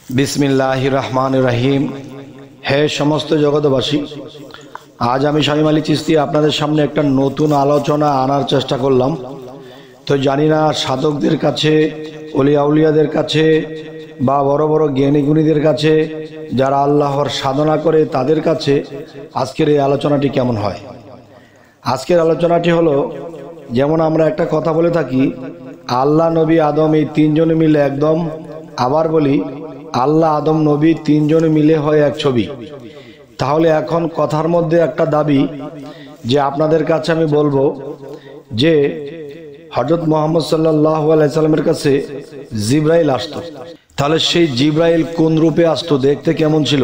बिस्मिल्लाहिर रहमानिर रहीम। हे समस्त जगतबासी, आज आमी शामीम आলী চিশতি আপনাদের সামনে একটা নতুন আলোচনা আনার চেষ্টা করলাম। তো জানি না সাধকদের কাছে, ওলিয়া উলিয়াদের কাছে বা বড় বড় জ্ঞানী গুণীদের কাছে, যারা আল্লাহর সাধনা করে তাদের কাছে আজকের এই আলোচনাটি কেমন হয়। আজকের আলোচনাটি হলো, যেমন আমরা একটা কথা বলে থাকি, আল্লাহ, নবী, আদম এই তিনজনে মিলে একদম, আবার বলি আল্লাহ, আদম, নবী তিনজনে মিলে হয় এক ছবি। তাহলে এখন কথার মধ্যে একটা দাবি যে আপনাদের কাছে আমি বলবো যে হযরত মুহাম্মদ সাল্লাল্লাহু আলাইহি সাল্লামের কাছে জিবরাইল আসতো। তাহলে সেই জিবরাইল কোন রূপে আসতো, দেখতে কেমন ছিল?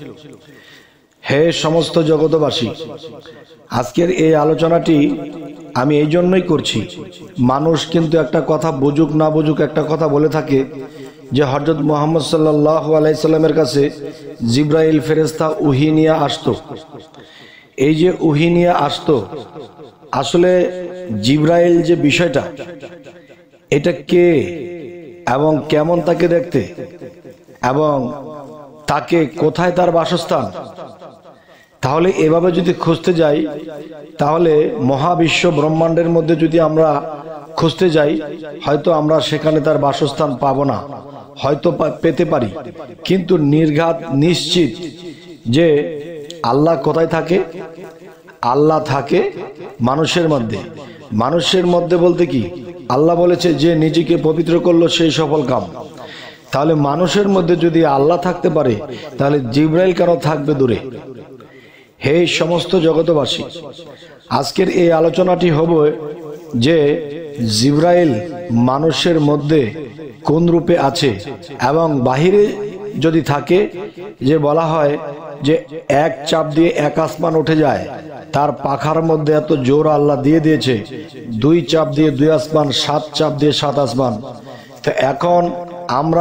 হে সমস্ত জগতবাসী, আজকের এই আলোচনাটি আমি এই জন্যই করছি, মানুষ কিন্তু একটা কথা বুঝুক না বুঝুক একটা কথা বলে থাকে যে হযরত মুহাম্মদ সাল্লাল্লাহু আলাইহি সাল্লামের কাছে জিবরাইল ফেরেশতা ওহী নিয়ে আসতো। এই যে ওহী নিয়ে আসতো, আসলে জিবরাইল যে বিষয়টা, এটা কে এবং কেমন তাকে দেখতে এবং তাকে কোথায় তার বাসস্থান, তাহলে এভাবে যদি খুঁজতে যাই, তাহলে মহাবিশ্ব ব্রহ্মাণ্ডের মধ্যে যদি আমরা খুঁজতে যাই, হয়তো আমরা সেখানে তার বাসস্থান পাবো না, হয়তো পেতে পারি, কিন্তু নির্ঘাত নিশ্চিত যে আল্লাহ কোথায় থাকে? আল্লাহ থাকে মানুষের মধ্যে। মানুষের মধ্যে বলতে কি, আল্লাহ বলেছে যে নিজেকে পবিত্র করলো সেই সফল কাম। তাহলে মানুষের মধ্যে যদি আল্লাহ থাকতে পারে, তাহলে জিবরাইল কেন থাকবে দূরে? হে সমস্ত জগতবাসী, আজকের এই আলোচনাটি হবে যে জিবরাইল মানুষের মধ্যে কোন রূপে আছে এবং বাহিরে যদি থাকে, যে বলা হয় যে এক চাপ দিয়ে এক আসমান উঠে যায়, তার পাখার মধ্যে এত জোর আল্লাহ দিয়ে দিয়েছে, দুই চাপ দিয়ে দুই আসমান, সাত চাপ দিয়ে সাত আসমান। তো এখন আমরা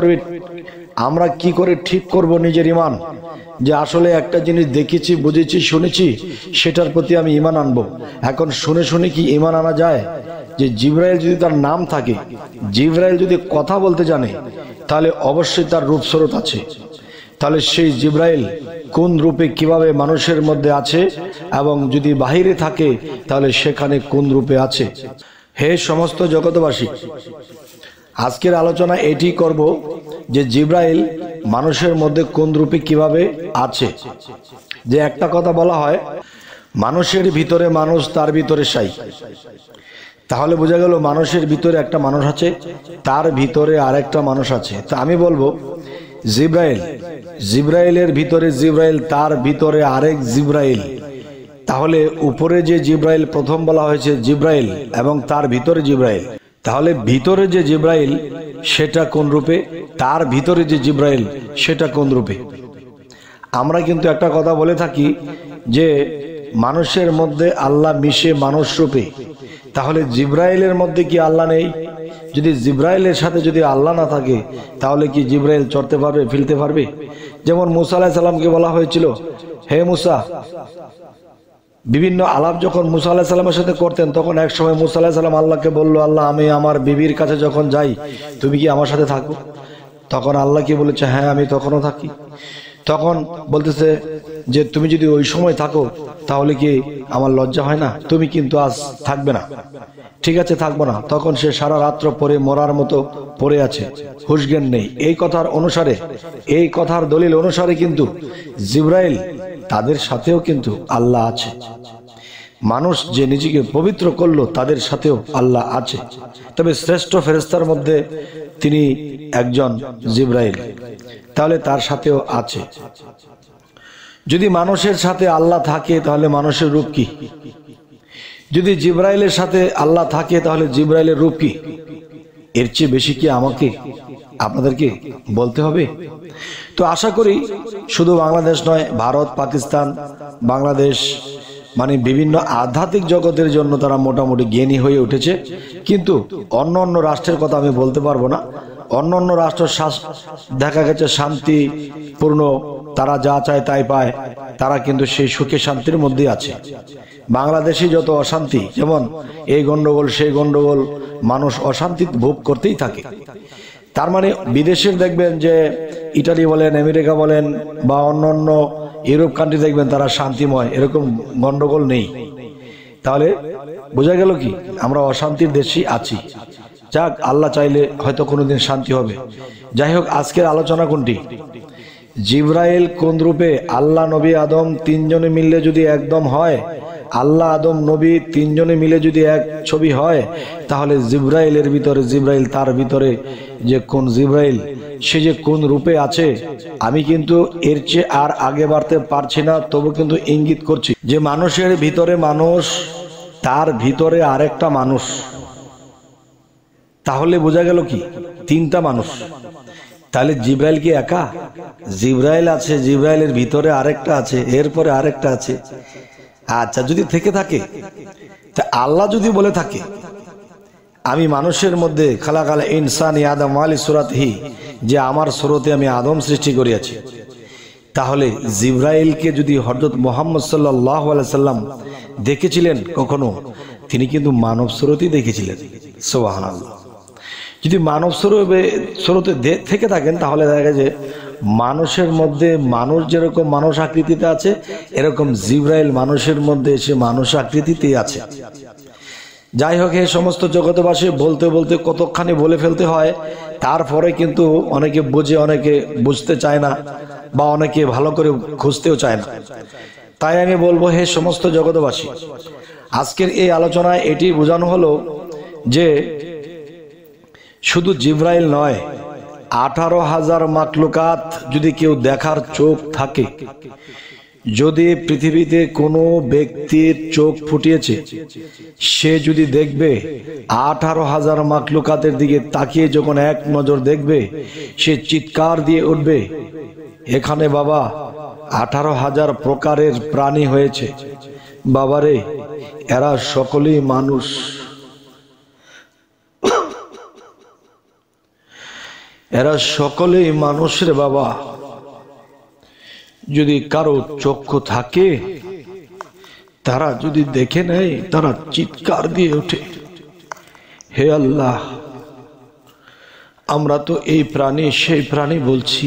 কি করে ঠিক করব নিজের ঈমান, যে আসলে একটা জিনিস দেখেছি, বুঝেছি, শুনেছি, সেটার প্রতি আমি ঈমান আনবো। এখন শুনে শুনে কি ঈমান আনা যায়? যে জিবরাইল যদি তার নাম থাকে, জিবরাইল যদি কথা বলতে জানে, তাহলে অবশ্যই তার রূপস্বরূপ আছে। তাহলে সেই জিবরাইল কোন রূপে, কিভাবে মানুষের মধ্যে আছে, এবং যদি বাহিরে থাকে তাহলে সেখানে কোন রূপে আছে। হে সমস্ত জগতবাসী, আজকের আলোচনা এটি করব যে জিবরাইল মানুষের মধ্যে কোন রূপে কিভাবে আছে। যে একটা কথা বলা হয়, মানুষের ভিতরে মানুষ, তার ভিতরে সাই। তাহলে বোঝা গেল মানুষের ভিতরে একটা মানুষ আছে, তার ভিতরে আরেকটা মানুষ আছে। তা আমি বলবো জিবরাইলের ভিতরে জিবরাইল, তার ভিতরে আরেক জিবরাইল। তাহলে উপরে যে জিবরাইল প্রথম বলা হয়েছে জিবরাইল, এবং তার ভিতরে জিবরাইল, তাহলে ভিতরে যে জিবরাইল সেটা কোন রূপে, তার ভিতরে যে জিবরাইল সেটা কোন রূপে? আমরা কিন্তু একটা কথা বলে থাকি যে মানুষের মধ্যে আল্লাহ মিশে মানুষ রূপে। তাহলে জিবরাইলের মধ্যে কি আল্লাহ নেই? যদি জিবরাইলের সাথে যদি আল্লাহ না থাকে, তাহলে কি জিবরাইল চড়তে পারবে, ফিরতে পারবে? যেমন মুসা আলাইহিস সালামকে বলা হয়েছিল, হে মুসা, বিভিন্ন আলাপ যখন মুসা আলাইহিস সালামের সাথে করতেন, তখন এক সময় মুসা আলাইহিস সালাম আল্লাহকে বলল, আল্লাহ, আমি আমার বিবির কাছে যখন যাই, তুমি কি আমার সাথে থাকো? তখন আল্লাহ কি বলেছে, হ্যাঁ, আমি তখনও থাকি। তখন বলতেছে যে তুমি যদি ওই সময় থাকো, তাহলে কি আমার লজ্জা হয় না? তুমি কিন্তু আজ থাকবে না। ঠিক আছে, থাকবো না। তখন সে সারা রাত্র পরে মরার মতো পড়ে আছে, হুঁশজ্ঞান নেই। এই কথার অনুসারে, এই কথার দলিল অনুসারে কিন্তু জিবরাইল, তাদের সাথেও কিন্তু আল্লাহ আছে। মানুষ যে নিজেকে পবিত্র করলো, তাদের সাথেও আল্লাহ আছে। তবে শ্রেষ্ঠ ফেরেশতার মধ্যে তিনি একজন জিবরাইল, তাহলে তার সাথেও আছে। যদি মানুষের সাথে আল্লাহ থাকে, তাহলে মানুষের রূপ কি? যদি জিবরাইলের সাথে আল্লাহ থাকে, তাহলে জিবরাইলের রূপ কি? এর চেয়ে বেশি কি আমাকে আপনাদেরকে বলতে হবে? তো আশা করি শুধু বাংলাদেশ নয়, ভারত, পাকিস্তান, বাংলাদেশ, মানে বিভিন্ন আধ্যাত্মিক জগতের জন্য তারা মোটামুটি জ্ঞানী হয়ে উঠেছে। কিন্তু অন্য অন্য রাষ্ট্রের কথা আমি বলতে পারবো না। অন্য অন্য রাষ্ট্র দেখা গেছে শান্তিপূর্ণ, তারা যা চায় তাই পায়, তারা কিন্তু সেই সুখে শান্তির মধ্যেই আছে। বাংলাদেশে যত অশান্তি, যেমন এই গন্ডগোল সেই গন্ডগোল, মানুষ অশান্তি ভোগ করতেই থাকে। তার মানে বিদেশের দেখবেন যে ইটালি বলেন, আমেরিকা বলেন বা অন্যান্য ইউরোপ কান্ট্রি দেখবেন তারা শান্তিময়, এরকম গন্ডগোল নেই। তাহলে বোঝা গেল কি আমরা অশান্তির দেশই আছি। যাক, আল্লাহ চাইলে হয়তো কোনোদিন শান্তি হবে। যাই হোক, আজকের আলোচনা কোনটি? জিব্রাইল কোন রূপে? আল্লাহ, নবী, আদম তিনজনে মিললে যদি একদম হয়, আল্লাহ, আদম, নবী তিনজনে মিলে যদি এক ছবি হয়, তাহলে জিব্রাইলের ভিতরে জিব্রাইল, তার ভিতরে যে কোন জিব্রাইল, সে যে কোন রূপে আছে, আমি কিন্তু এর চেয়ে আর আগে বাড়তে পারছি না। তবু কিন্তু ইঙ্গিত করছি যে মানুষের ভিতরে মানুষ, তার ভিতরে আরেকটা মানুষ। তাহলে বোঝা গেল কি তিনটা মানুষ। তাহলে জিব্রাইল কি একা? জিব্রাইল আছে, জিব্রাইলের ভিতরে আরেকটা আছে, এরপরে আরেকটা আছে। আচ্ছা, যদি থেকে থাকে, তা আল্লাহ যদি বলে থাকে আমি মানুষের মধ্যে খালাকাল ইনসানি আদম আলী সুরাতহি, যে আমার সুরতে আমি আদম সৃষ্টি করিয়াছি, তাহলে জিব্রাইলকে যদি হযরত মুহাম্মদ সাল্লাল্লাহু আলাইহি সাল্লাম দেখেছিলেন কখনো, তিনি কিন্তু মানব সুরতেই দেখেছিলেন। সুবহানাল্লাহ। যদি মানব স্বরূপে থেকে থাকেন, তাহলে দেখা যায় মানুষের মধ্যে মানুষ যেরকম মানুষ আকৃতিতে আছে, এরকম জিব্রাইল মানুষের মধ্যে এসে মানুষ আকৃতিতেই আছে। যাই হোক, এই সমস্ত জগতবাসী বলতে বলতে কতখানি বলে ফেলতে হয়, তারপরে কিন্তু অনেকে বুঝে, অনেকে বুঝতে চায় না, বা অনেকে ভালো করে খুঁজতেও চায় না। তাই আমি বলবো, হে সমস্ত জগতবাসী, আজকের এই আলোচনায় এটি বোঝানো হলো যে শুধু জিব্রাইল নয়, 18,000 মাখলুকাত যদি কেউ দেখার চোখ থাকে, যদি পৃথিবীতে কোনো ব্যক্তির চোখ ফুটিয়েছে, সে যদি দেখবে 18,000 মাখলুকাতের দিকে তাকিয়ে যখন এক নজর দেখবে, সে চিৎকার দিয়ে উঠবে, এখানে বাবা 18,000 প্রকারের প্রাণী হয়েছে, বাবারে এরা সকলেই মানুষ। এরা সকলেই মানুষের বাবা। যদি কারো চক্ষু থাকে, তারা যদি দেখে নেয়, তারা চিৎকার দিয়ে ওঠে, হে আল্লাহ, আমরা তো এই প্রাণী সেই প্রাণী বলছি,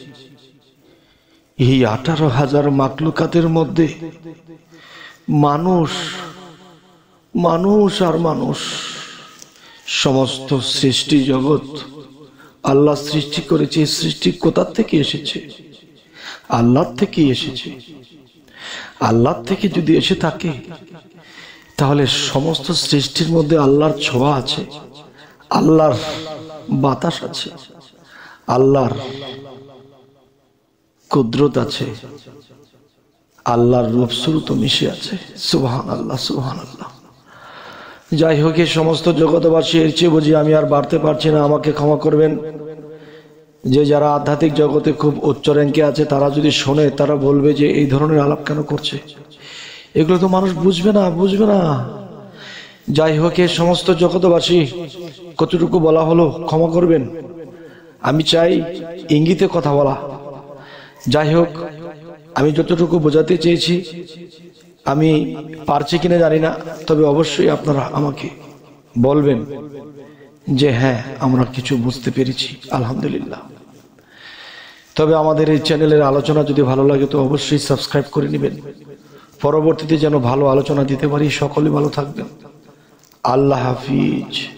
এই 18,000 মাখলুকাতের মধ্যে মানুষ, মানুষ আর মানুষ। সমস্ত সৃষ্টি জগৎ আল্লাহ সৃষ্টি করেছে। সৃষ্টি কোথা থেকে এসেছে? আল্লাহ থেকে এসেছে। আল্লাহ থেকে যদি এসে থাকে, তাহলে সমস্ত সৃষ্টির মধ্যে আল্লাহর ছোঁয়া আছে, আল্লাহর বাতাস আছে, আল্লাহর কুদরত আছে, আল্লাহর রূপ সুরত মিশে আছে। সুবহানাল্লাহ, সুবহানাল্লাহ। যাই হোক, এই সমস্ত জগতবাসী, এর চেয়ে বুঝি আমি আর বাড়তে পারছি না, আমাকে ক্ষমা করবেন। যে যারা আধ্যাত্মিক জগতে খুব উচ্চ র্যাঙ্কে আছে, তারা যদি শোনে, তারা বলবে যে এই ধরনের আলাপ কেন করছে, এগুলো তো মানুষ বুঝবে না, বুঝবে না। যাই হোক, এই সমস্ত জগতবাসী, কতটুকু বলা হলো ক্ষমা করবেন। আমি চাই ইঙ্গিতে কথা বলা। যাই হোক, আমি যতটুকু বোঝাতে চেয়েছি, আমি পারছি কিনা জানি না, তবে অবশ্যই আপনারা আমাকে বলবেন যে হ্যাঁ, আমরা কিছু বুঝতে পেরেছি, আলহামদুলিল্লাহ। তবে আমাদের এই চ্যানেলের আলোচনা যদি ভালো লাগে, তো অবশ্যই সাবস্ক্রাইব করে নেবেন, পরবর্তীতে যেন ভালো আলোচনা দিতে পারি। সকলে ভালো থাকবেন। আল্লাহ হাফিজ।